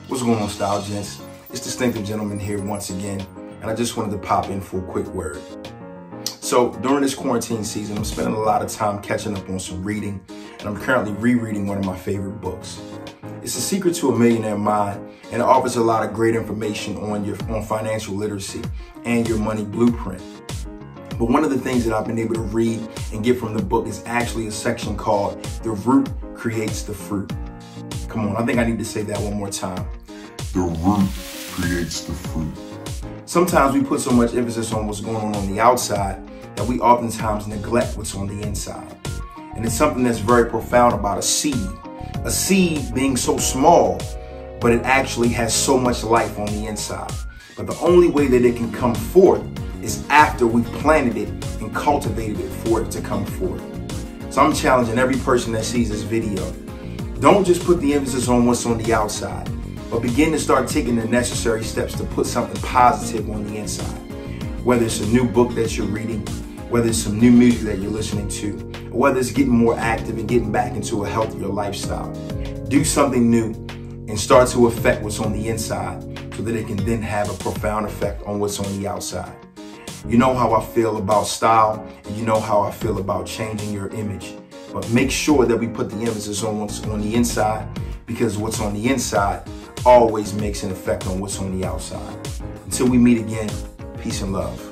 What's going on, Style Gents? It's Distinctive Gentleman here once again, and I just wanted to pop in for a quick word. So during this quarantine season, I'm spending a lot of time catching up on some reading, and I'm currently rereading one of my favorite books. It's The Secret to a Millionaire Mind, and it offers a lot of great information on financial literacy and your money blueprint. But one of the things that I've been able to read and get from the book is actually a section called "The Root Creates the Fruit." Come on, I think I need to say that one more time. The root creates the fruit. Sometimes we put so much emphasis on what's going on the outside that we oftentimes neglect what's on the inside. And it's something that's very profound about a seed. A seed being so small, but it actually has so much life on the inside. But the only way that it can come forth is after we've planted it and cultivated it for it to come forth. So I'm challenging every person that sees this video. Don't just put the emphasis on what's on the outside, but begin to start taking the necessary steps to put something positive on the inside. Whether it's a new book that you're reading, whether it's some new music that you're listening to, or whether it's getting more active and getting back into a healthier lifestyle. Do something new and start to affect what's on the inside so that it can then have a profound effect on what's on the outside. You know how I feel about style, and you know how I feel about changing your image. But make sure that we put the emphasis on what's on the inside, because what's on the inside always makes an effect on what's on the outside. Until we meet again, peace and love.